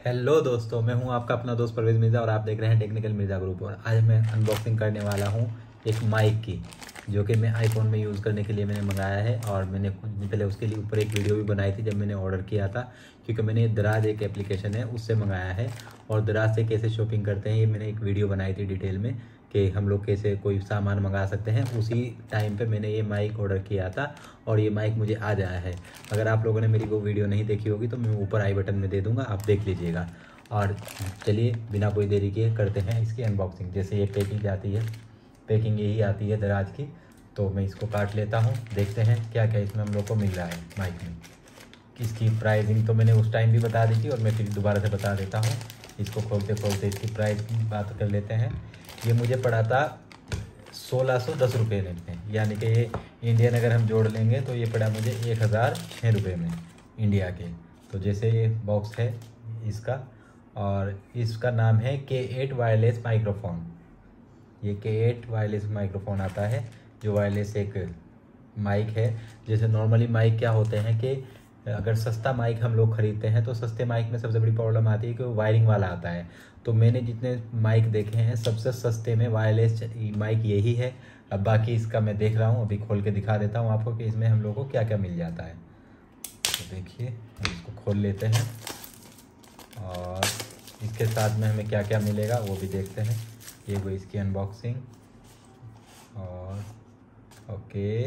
Hello दोस्तों, मैं हूं आपका अपना दोस्त परवेज मिर्ज़ा और आप देख रहे हैं टेक्निकल मिर्ज़ा ग्रुप। और आज मैं अनबॉक्सिंग करने वाला हूं एक माइक की, जो कि मैं आईफोन में यूज़ करने के लिए मैंने मंगाया है। और मैंने कुछ दिन पहले उसके लिए ऊपर एक वीडियो भी बनाई थी जब मैंने ऑर्डर किया था, क्योंकि मैंने दराज एक एप्लीकेशन है उससे मंगाया है। और दराज से कैसे शॉपिंग करते हैं ये मैंने एक वीडियो बनाई थी डिटेल में, कि हम लोग कैसे कोई सामान मंगा सकते हैं। उसी टाइम पे मैंने ये माइक ऑर्डर किया था और ये माइक मुझे आ जाया है। अगर आप लोगों ने मेरी वो वीडियो नहीं देखी होगी तो मैं ऊपर आई बटन में दे दूंगा, आप देख लीजिएगा। और चलिए बिना कोई देरी किए करते हैं इसकी अनबॉक्सिंग। जैसे ये पैकिंग आती है, पैकिंग यही आती है दराज की। तो मैं इसको काट लेता हूँ, देखते हैं क्या क्या इसमें हम लोग को मिल रहा है माइक में। इसकी प्राइसिंग तो मैंने उस टाइम भी बता दी थी और मैं फिर दोबारा से बता देता हूँ। इसको खोलते खोलते इसकी प्राइस की बात कर लेते हैं। ये मुझे पड़ा था 1610 रुपये में, यानी कि ये इंडियन अगर हम जोड़ लेंगे तो ये पड़ा मुझे 1006 रुपये में इंडिया के। तो जैसे ये बॉक्स है इसका, और इसका नाम है K8 वायरलेस माइक्रोफोन। ये K8 वायरलेस माइक्रोफोन आता है, जो वायरलेस एक माइक है। जैसे नॉर्मली माइक क्या होते हैं कि अगर सस्ता माइक हम लोग खरीदते हैं तो सस्ते माइक में सबसे बड़ी प्रॉब्लम आती है कि वो वायरिंग वाला आता है। तो मैंने जितने माइक देखे हैं सबसे सस्ते में वायरलेस माइक यही है। अब बाकी इसका मैं देख रहा हूँ, अभी खोल के दिखा देता हूँ आपको कि इसमें हम लोग को क्या क्या मिल जाता है। तो देखिए हम इसको खोल लेते हैं और इसके साथ में हमें क्या क्या मिलेगा वो भी देखते हैं। ये वो इसकी अनबॉक्सिंग। और ओके,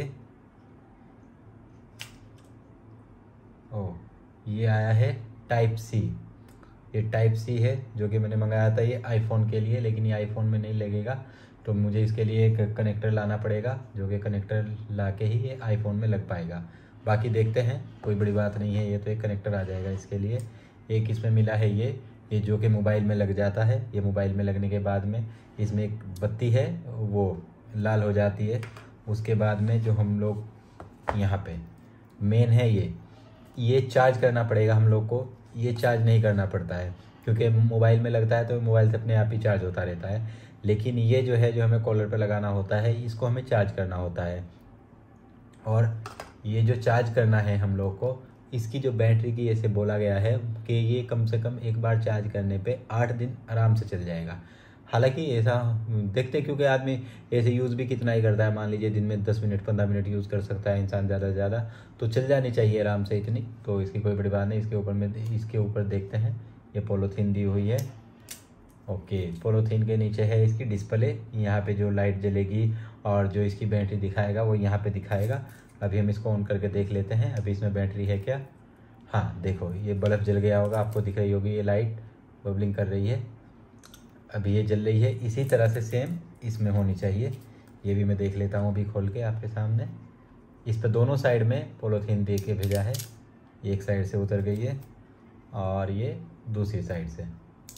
ये आया है टाइप सी। ये टाइप सी है जो कि मैंने मंगाया था ये आईफोन के लिए, लेकिन ये आईफोन में नहीं लगेगा। तो मुझे इसके लिए एक कनेक्टर लाना पड़ेगा, जो कि कनेक्टर ला के ही ये आईफोन में लग पाएगा। बाकी देखते हैं, कोई बड़ी बात नहीं है। ये तो एक कनेक्टर आ जाएगा इसके लिए। एक इसमें मिला है ये जो कि मोबाइल में लग जाता है। ये मोबाइल में लगने के बाद में इसमें एक बत्ती है, वो लाल हो जाती है। उसके बाद में जो हम लोग यहाँ पे मेन है ये चार्ज करना पड़ेगा हम लोग को। ये चार्ज नहीं करना पड़ता है क्योंकि मोबाइल में लगता है तो मोबाइल से अपने आप ही चार्ज होता रहता है। लेकिन ये जो है, जो हमें कॉलर पे लगाना होता है, इसको हमें चार्ज करना होता है। और ये जो चार्ज करना है हम लोग को, इसकी जो बैटरी की ऐसे बोला गया है कि ये कम से कम एक बार चार्ज करने पे 8 दिन आराम से चल जाएगा। हालांकि ऐसा देखते हैं, क्योंकि आदमी ऐसे यूज़ भी कितना ही करता है। मान लीजिए दिन में 10 मिनट 15 मिनट यूज़ कर सकता है इंसान, ज़्यादा से ज़्यादा तो चल जानी चाहिए आराम से इतनी। तो इसकी कोई बड़ी बात नहीं। इसके ऊपर देखते हैं, ये पॉलीथीन दी हुई है। ओके, पॉलीथीन के नीचे है इसकी डिस्प्ले। यहाँ पे जो लाइट जलेगी और जो इसकी बैटरी दिखाएगा वो यहाँ पे दिखाएगा। अभी हम इसको ऑन करके देख लेते हैं, अभी इसमें बैटरी है क्या। हाँ देखो, ये बल्ब जल गया होगा, आपको दिख रही होगी ये लाइट बबलिंग कर रही है। अभी ये जल रही है। इसी तरह से सेम इसमें होनी चाहिए। ये भी मैं देख लेता हूँ अभी खोल के आपके सामने। इस पर दोनों साइड में पॉलीथीन दे के भेजा है। ये एक साइड से उतर गई है और ये दूसरी साइड से।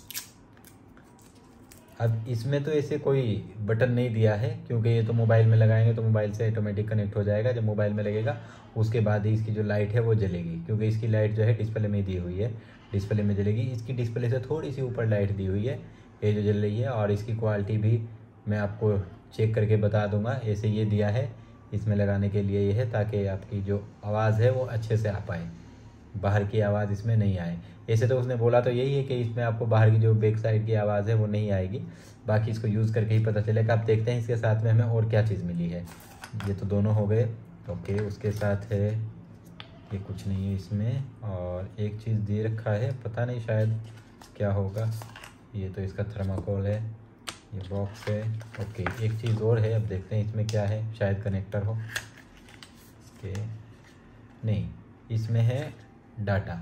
अब इसमें तो ऐसे कोई बटन नहीं दिया है, क्योंकि ये तो मोबाइल में लगाएंगे तो मोबाइल से ऑटोमेटिक कनेक्ट हो जाएगा। जब मोबाइल में लगेगा उसके बाद ही इसकी जो लाइट है वो जलेगी, क्योंकि इसकी लाइट जो है डिस्प्ले में दी हुई है, डिस्प्ले में जलेगी। इसकी डिस्प्ले से थोड़ी सी ऊपर लाइट दी हुई है, ये जो जल रही है। और इसकी क्वालिटी भी मैं आपको चेक करके बता दूंगा। ऐसे ये दिया है इसमें लगाने के लिए, ये है ताकि आपकी जो आवाज़ है वो अच्छे से आ पाए, बाहर की आवाज़ इसमें नहीं आए। ऐसे तो उसने बोला तो यही है कि इसमें आपको बाहर की जो बैक साइड की आवाज़ है वो नहीं आएगी। बाकी इसको यूज़ करके ही पता चलेगा। आप देखते हैं इसके साथ में हमें और क्या चीज़ मिली है। ये तो दोनों हो गए। ओके, उसके साथ है ये कुछ नहीं है इसमें, और एक चीज़ दे रखा है, पता नहीं शायद क्या होगा। ये तो इसका थर्माकोल है, ये बॉक्स है। ओके, एक चीज़ और है, अब देखते हैं इसमें क्या है, शायद कनेक्टर हो। ओके, नहीं, इसमें है डाटा।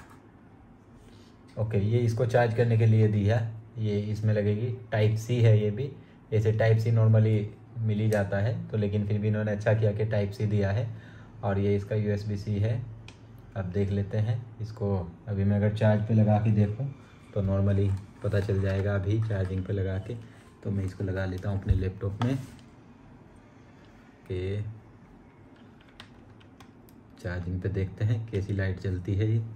ओके, ये इसको चार्ज करने के लिए दी है, ये इसमें लगेगी। टाइप सी है ये भी। ऐसे टाइप सी नॉर्मली मिल ही जाता है, तो लेकिन फिर भी इन्होंने अच्छा किया कि टाइप सी दिया है। और ये इसका USB-C है। अब देख लेते हैं इसको। अभी मैं अगर चार्ज पे लगा के देखूं तो नॉर्मली पता चल जाएगा। अभी चार्जिंग पे लगा के तो मैं इसको लगा लेता हूँ अपने लैपटॉप में कि चार्जिंग पे देखते हैं कैसी लाइट जलती है ये।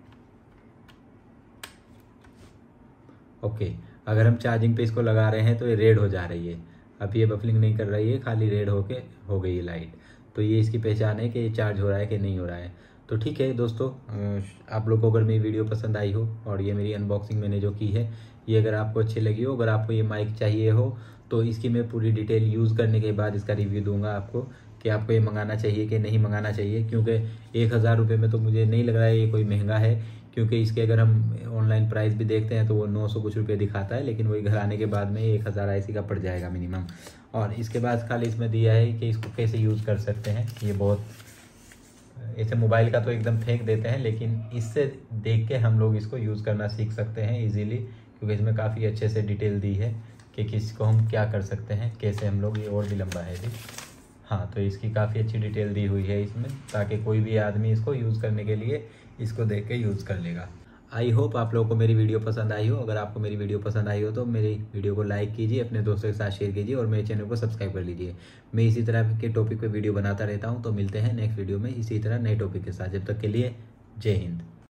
ओके, अगर हम चार्जिंग पे इसको लगा रहे हैं तो ये रेड हो जा रही है। अब ये बफलिंग नहीं कर रही है, खाली रेड हो गई है लाइट। तो ये इसकी पहचान है कि ये चार्ज हो रहा है कि नहीं हो रहा है। तो ठीक है दोस्तों, आप लोगों को अगर मेरी वीडियो पसंद आई हो और ये मेरी अनबॉक्सिंग मैंने जो की है ये अगर आपको अच्छी लगी हो, अगर आपको ये माइक चाहिए हो तो इसकी मैं पूरी डिटेल यूज़ करने के बाद इसका रिव्यू दूंगा आपको कि आपको ये मंगाना चाहिए कि नहीं मंगाना चाहिए। क्योंकि 1,000 रुपये में तो मुझे नहीं लग रहा है ये कोई महंगा है, क्योंकि इसके अगर हम ऑनलाइन प्राइस भी देखते हैं तो वो 900 कुछ रुपये दिखाता है, लेकिन वही घर आने के बाद में 1,000 ऐसी का पड़ जाएगा मिनिमम। और इसके बाद खाली इसमें दिया है कि इसको कैसे यूज़ कर सकते हैं। ये बहुत ऐसे मोबाइल का तो एकदम फेंक देते हैं, लेकिन इससे देख के हम लोग इसको यूज़ करना सीख सकते हैं इजीली, क्योंकि इसमें काफ़ी अच्छे से डिटेल दी है कि किसको हम क्या कर सकते हैं, कैसे हम लोग। ये और भी लंबा है भी, हाँ, तो इसकी काफ़ी अच्छी डिटेल दी हुई है इसमें, ताकि कोई भी आदमी इसको यूज़ करने के लिए इसको देख के यूज़ कर लेगा। आई होप आप लोगों को मेरी वीडियो पसंद आई हो। अगर आपको मेरी वीडियो पसंद आई हो तो मेरी वीडियो को लाइक कीजिए, अपने दोस्तों के साथ शेयर कीजिए और मेरे चैनल को सब्सक्राइब कर लीजिए। मैं इसी तरह के टॉपिक पे वीडियो बनाता रहता हूँ, तो मिलते हैं नेक्स्ट वीडियो में इसी तरह नए टॉपिक के साथ। जब तक के लिए जय हिंद।